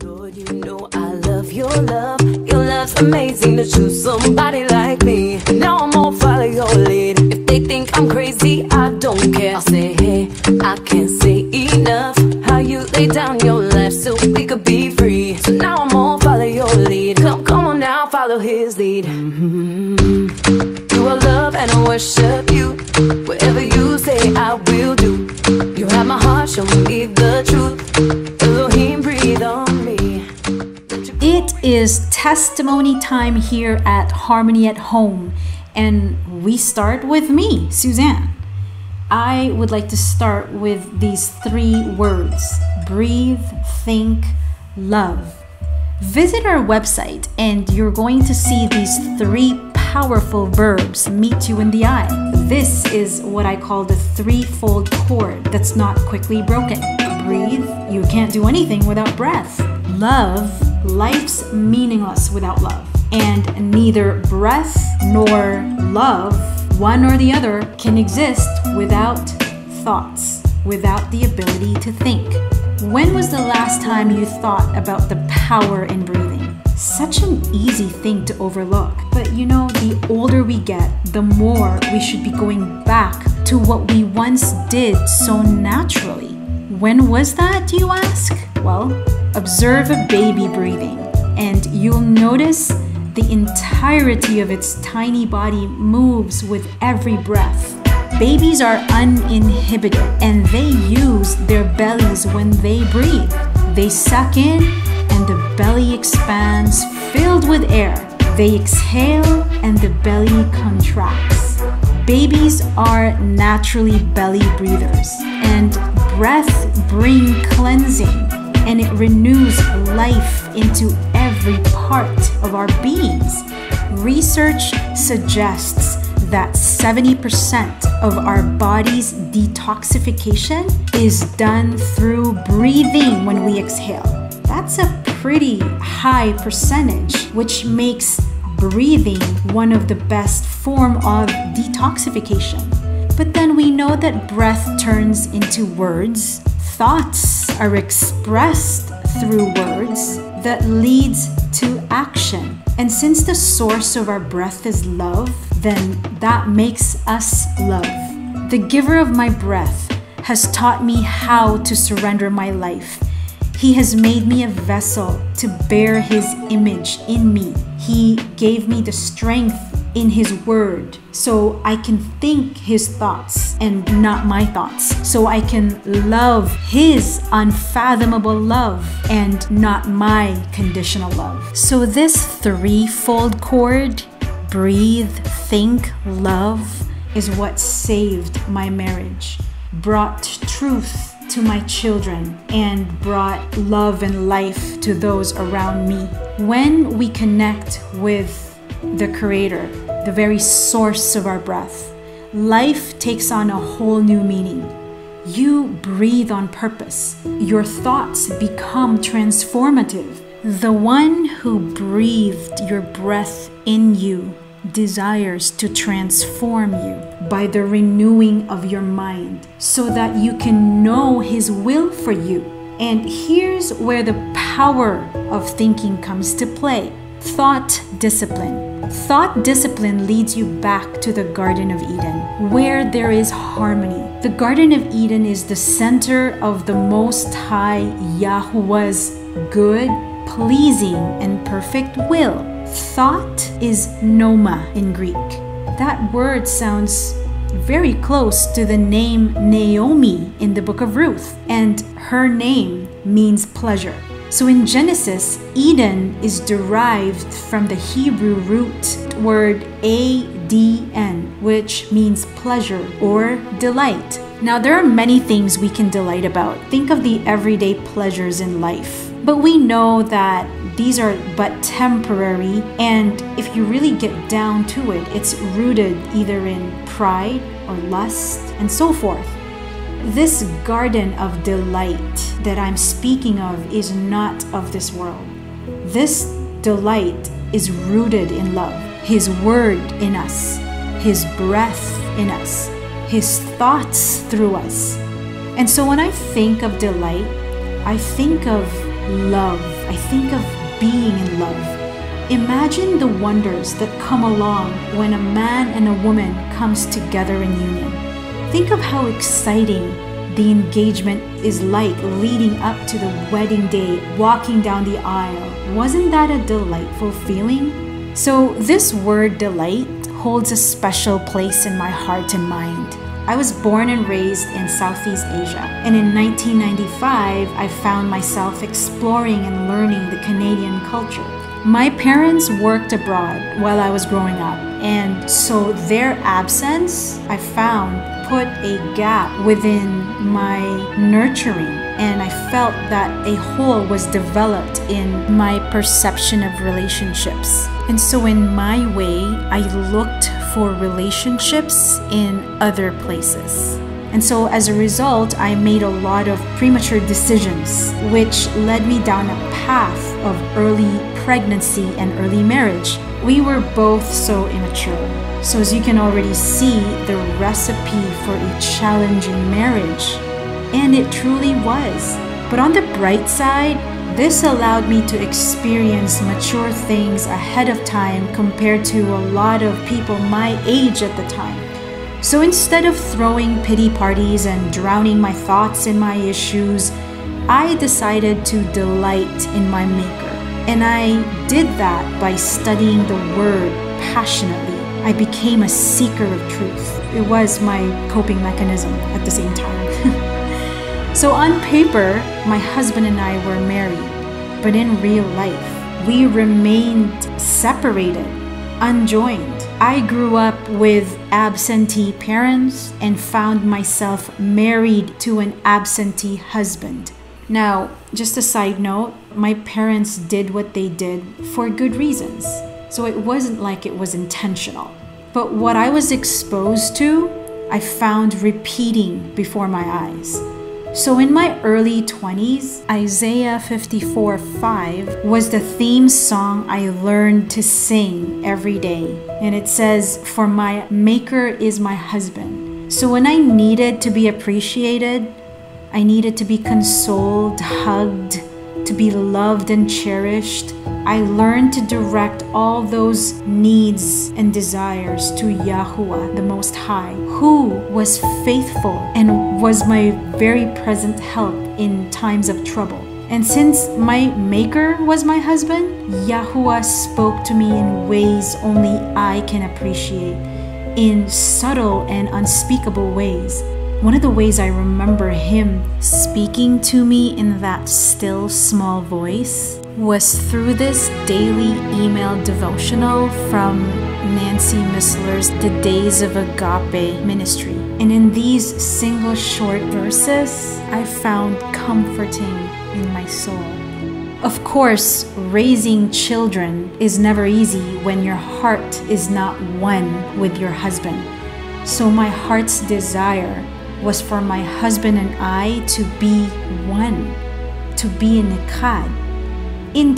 Lord, you know I love your love. Your love's amazing to choose somebody like me. Now I'm gonna follow your lead. If they think I'm crazy, I don't care. I'll say, hey, I can't say enough. How you lay down your life so we could be free. So now I'm gonna follow your lead. Come on now, follow his lead. You are love and I worship you. Whatever you say, I will do. You have my heart, show me the truth. Elohim, breathe on me. It is testimony time here at Harmony at Home, and we start with me, Suzanne. I would like to start with these 3 words: breathe, think, love. Visit our website and you're going to see these 3 powerful verbs meet you in the eye. This is what I call the 3-fold cord that's not quickly broken. Breathe, you can't do anything without breath. Love, life's meaningless without love. And neither breath nor love, one or the other, can exist without thoughts, without the ability to think. When was the last time you thought about the power in breathing? Such an easy thing to overlook. But you know, the older we get, the more we should be going back to what we once did so naturally. When was that, do you ask? Well, observe a baby breathing, and you'll notice the entirety of its tiny body moves with every breath. Babies are uninhibited, and they use their bellies when they breathe. They suck in, and the belly expands, filled with air. They exhale, and the belly contracts. Babies are naturally belly breathers, and breath brings cleansing, and it renews life into every part of our beings. Research suggests that 70% of our body's detoxification is done through breathing when we exhale. That's a pretty high percentage, which makes breathing one of the best form of detoxification. But then we know that breath turns into words. Thoughts are expressed through words that leads to action. And since the source of our breath is love, then that makes us love. The giver of my breath has taught me how to surrender my life. He has made me a vessel to bear his image in me. He gave me the strength in his word so I can think his thoughts and not my thoughts. So I can love his unfathomable love and not my conditional love. So this 3-fold cord, breathe, think, love, is what saved my marriage, brought truth to my children, and brought love and life to those around me. When we connect with the Creator, the very source of our breath, life takes on a whole new meaning. You breathe on purpose. Your thoughts become transformative. The one who breathed your breath in you desires to transform you by the renewing of your mind so that you can know his will for you. And here's where the power of thinking comes to play. Thought discipline. Thought discipline leads you back to the Garden of Eden, where there is harmony. The Garden of Eden is the center of the Most High Yahuwah's good, pleasing, and perfect will. Thought is Noma in Greek. That word sounds very close to the name Naomi in the book of Ruth, and her name means pleasure. So in Genesis, Eden is derived from the Hebrew root word Adn, which means pleasure or delight. Now, there are many things we can delight about. Think of the everyday pleasures in life. But we know that these are but temporary, and if you really get down to it, it's rooted either in pride or lust and so forth. This garden of delight that I'm speaking of is not of this world. This delight is rooted in love, his word in us, his breath in us, his thoughts through us. And so when I think of delight, I think of love. I think of being in love. Imagine the wonders that come along when a man and a woman comes together in union. Think of how exciting the engagement is like leading up to the wedding day, walking down the aisle. Wasn't that a delightful feeling? So this word delight holds a special place in my heart and mind. I was born and raised in Southeast Asia, and in 1995, I found myself exploring and learning the Canadian culture. My parents worked abroad while I was growing up, and so their absence, I found, put a gap within my nurturing, and I felt that a hole was developed in my perception of relationships. And so in my way, I looked for relationships in other places. And so as a result, I made a lot of premature decisions, which led me down a path of early pregnancy and early marriage. We were both so immature. So as you can already see, the recipe for a challenging marriage. And it truly was. But on the bright side, this allowed me to experience mature things ahead of time compared to a lot of people my age at the time. So instead of throwing pity parties and drowning my thoughts in my issues, I decided to delight in my Maker. And I did that by studying the Word passionately. I became a seeker of truth. It was my coping mechanism at the same time. So on paper, my husband and I were married, but in real life, we remained separated, unjoined. I grew up with absentee parents and found myself married to an absentee husband. Now, just a side note, my parents did what they did for good reasons. So it wasn't like it was intentional. But what I was exposed to, I found repeating before my eyes. So in my early 20s, Isaiah 54:5 was the theme song I learned to sing every day. And it says, "For my Maker is my husband." So when I needed to be appreciated, I needed to be consoled, hugged, to be loved and cherished, I learned to direct all those needs and desires to Yahuwah, the Most High, who was faithful and was my very present help in times of trouble. And since my Maker was my husband, Yahuwah spoke to me in ways only I can appreciate, in subtle and unspeakable ways. One of the ways I remember him speaking to me in that still small voice was through this daily email devotional from Nancy Missler's The Days of Agape ministry. And in these single short verses, I found comforting in my soul. Of course, raising children is never easy when your heart is not one with your husband. So my heart's desire was for my husband and I to be one, to be in Echad. In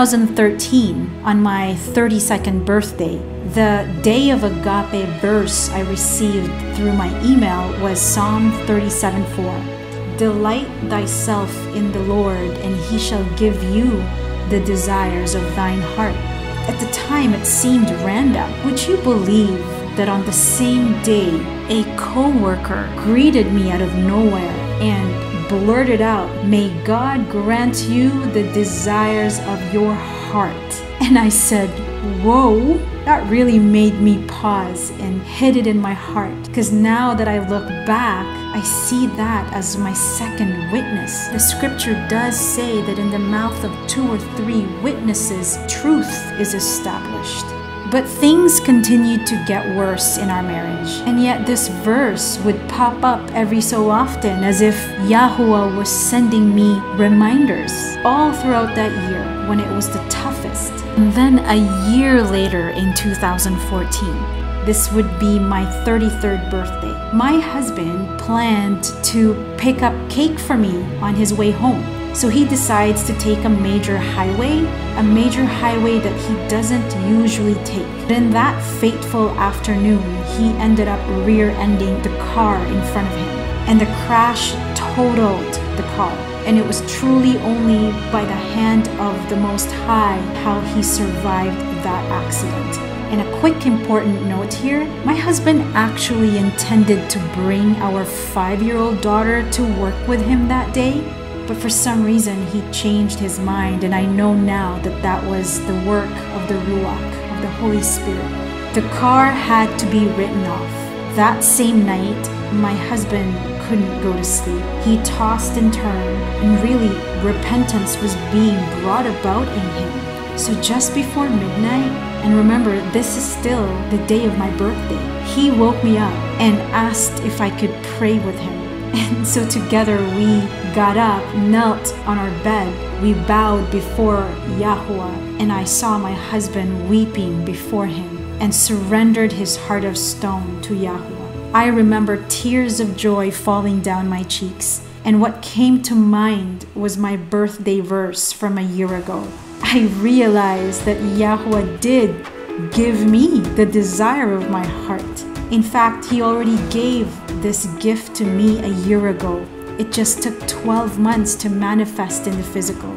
2013, on my 32nd birthday, the Day of Agape verse I received through my email was Psalm 37:4. Delight thyself in the Lord, and he shall give you the desires of thine heart. At the time, it seemed random. Would you believe that on the same day, a co-worker greeted me out of nowhere and blurted out, "May God grant you the desires of your heart." And I said, whoa, that really made me pause and hit it in my heart. Because now that I look back, I see that as my second witness. The scripture does say that in the mouth of 2 or 3 witnesses, truth is established. But things continued to get worse in our marriage. And yet this verse would pop up every so often as if Yahuwah was sending me reminders all throughout that year when it was the toughest. And then a year later in 2014, this would be my 33rd birthday. My husband planned to pick up cake for me on his way home. So he decides to take a major highway that he doesn't usually take. But in that fateful afternoon, he ended up rear-ending the car in front of him, and the crash totaled the car. And it was truly only by the hand of the Most High how he survived that accident. And a quick important note here, my husband actually intended to bring our 5-year-old daughter to work with him that day, but for some reason he changed his mind, and I know now that that was the work of the Ruach, of the Holy Spirit. The car had to be written off. That same night, my husband couldn't go to sleep. He tossed and turned, and really, repentance was being brought about in him. So just before midnight, and remember, this is still the day of my birthday, he woke me up and asked if I could pray with him. And so together we got up, knelt on our bed, we bowed before Yahuwah, and I saw my husband weeping before him and surrendered his heart of stone to Yahuwah. I remember tears of joy falling down my cheeks, and what came to mind was my birthday verse from a year ago. I realized that Yahuwah did give me the desire of my heart. In fact, he already gave this gift to me a year ago. It just took 12 months to manifest in the physical.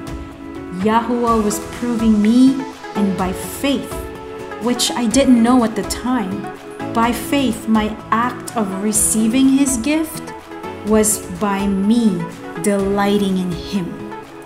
Yahuwah was proving me, and by faith, which I didn't know at the time, by faith, my act of receiving his gift was by me delighting in him.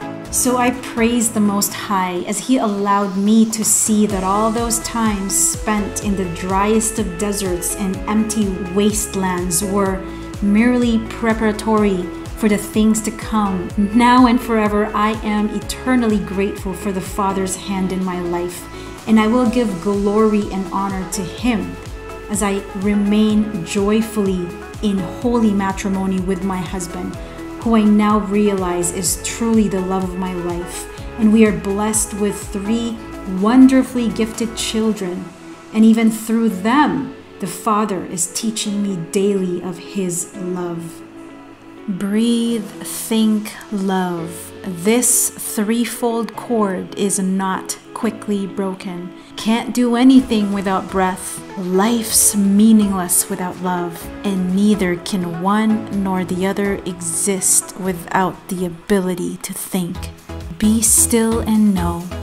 So I praise the Most High as he allowed me to see that all those times spent in the driest of deserts and empty wastelands were merely preparatory for the things to come. Now and forever, I am eternally grateful for the Father's hand in my life, and I will give glory and honor to him as I remain joyfully in holy matrimony with my husband, who I now realize is truly the love of my life. And we are blessed with 3 wonderfully gifted children, and even through them, the Father is teaching me daily of his love. Breathe, think, love. This 3-fold cord is not quickly broken. Can't do anything without breath. Life's meaningless without love, and neither can one nor the other exist without the ability to think. Be still and know